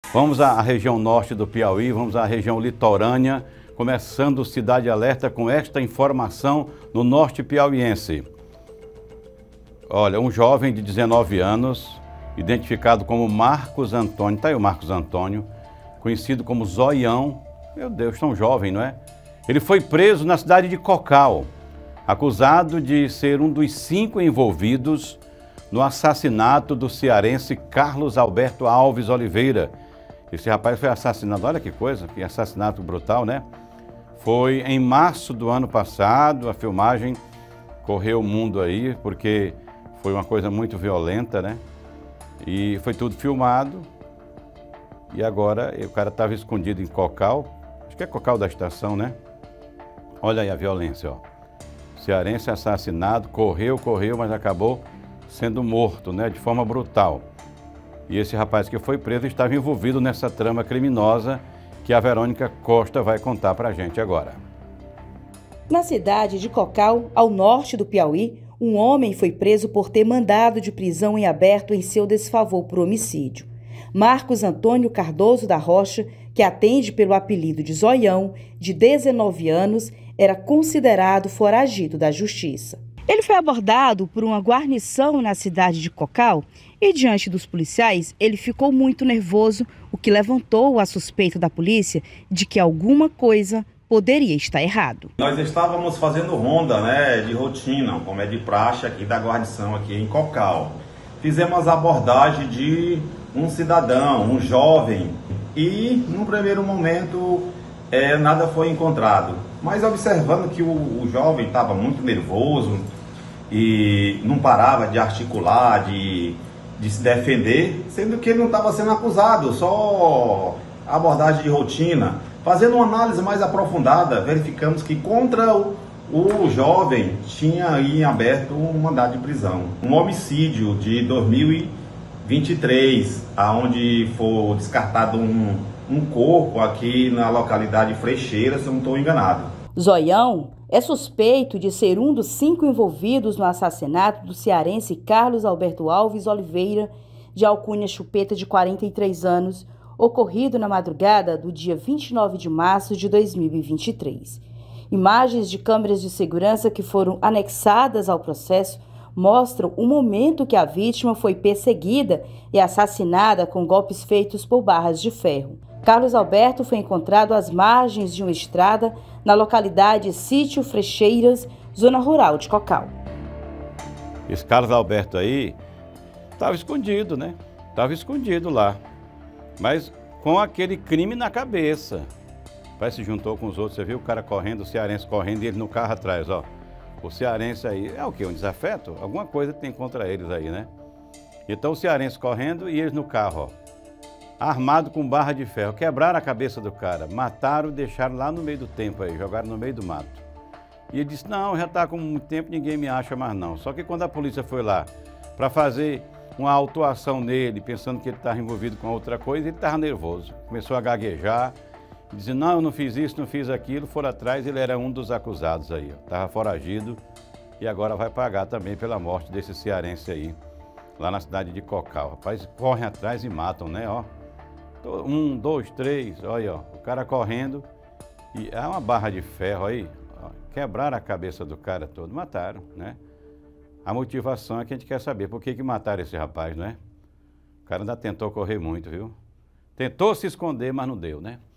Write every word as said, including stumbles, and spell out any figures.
Vamos à região norte do Piauí, vamos à região litorânea, começando Cidade Alerta com esta informação no norte piauiense. Olha, um jovem de dezenove anos, identificado como Marcos Antônio, está aí o Marcos Antônio, conhecido como Zoião, meu Deus, tão jovem, não é? Ele foi preso na cidade de Cocal, acusado de ser um dos cinco envolvidos no assassinato do cearense Carlos Alberto Alves Oliveira. Esse rapaz foi assassinado, olha que coisa, que assassinato brutal, né? Foi em março do ano passado, a filmagem correu o mundo aí, porque foi uma coisa muito violenta, né? E foi tudo filmado. E agora o cara estava escondido em Cocal, acho que é Cocal da estação, né? Olha aí a violência, ó. Cearense assassinado, correu, correu, mas acabou sendo morto, né? De forma brutal. E esse rapaz que foi preso estava envolvido nessa trama criminosa que a Verônica Costa vai contar pra gente agora. Na cidade de Cocal, ao norte do Piauí, um homem foi preso por ter mandado de prisão em aberto em seu desfavor por homicídio. Marcos Antônio Cardoso da Rocha, que atende pelo apelido de Zoião, de dezenove anos, era considerado foragido da justiça. Ele foi abordado por uma guarnição na cidade de Cocal e, diante dos policiais, ele ficou muito nervoso, o que levantou a suspeita da polícia de que alguma coisa poderia estar errado. Nós estávamos fazendo ronda, né, de rotina, como é de praxe aqui da guarnição aqui em Cocal. Fizemos a abordagem de um cidadão, um jovem, e num primeiro momento é, nada foi encontrado. Mas observando que o, o jovem estava muito nervoso e não parava de articular, de, de se defender, sendo que ele não estava sendo acusado, só abordagem de rotina. Fazendo uma análise mais aprofundada, verificamos que contra o, o jovem tinha aí em aberto um mandado de prisão. Um homicídio de dois mil e vinte e três, onde foi descartado um, um corpo aqui na localidade Freixeira, se eu não estou enganado. Zoião é suspeito de ser um dos cinco envolvidos no assassinato do cearense Carlos Alberto Alves Oliveira, de alcunha Chupeta, de quarenta e três anos, ocorrido na madrugada do dia vinte e nove de março de dois mil e vinte e três. Imagens de câmeras de segurança que foram anexadas ao processo mostram o momento que a vítima foi perseguida e assassinada com golpes feitos por barras de ferro. Carlos Alberto foi encontrado às margens de uma estrada na localidade Sítio Frecheiras, zona rural de Cocal. Esse Carlos Alberto aí estava escondido, né? Estava escondido lá, mas com aquele crime na cabeça. Pai se juntou com os outros, você viu o cara correndo, o cearense correndo e ele no carro atrás, ó. O cearense aí, é o quê? Um desafeto? Alguma coisa tem contra eles aí, né? Então o cearense correndo e eles no carro, ó. Armado com barra de ferro, quebraram a cabeça do cara, mataram, deixaram lá no meio do tempo aí, jogaram no meio do mato. E ele disse, não, já está com muito tempo, ninguém me acha mais não. Só que quando a polícia foi lá para fazer uma autuação nele, pensando que ele estava envolvido com outra coisa, ele estava nervoso. Começou a gaguejar, dizia, não, eu não fiz isso, não fiz aquilo, foram atrás, ele era um dos acusados aí, estava foragido e agora vai pagar também pela morte desse cearense aí, lá na cidade de Cocal. Rapaz, correm atrás e matam, né, ó. Um, dois, três, olha, ó, o cara correndo e há uma barra de ferro aí, ó, quebraram a cabeça do cara todo, mataram, né? A motivação é que a gente quer saber por que que mataram esse rapaz, né? O cara ainda tentou correr muito, viu? Tentou se esconder, mas não deu, né?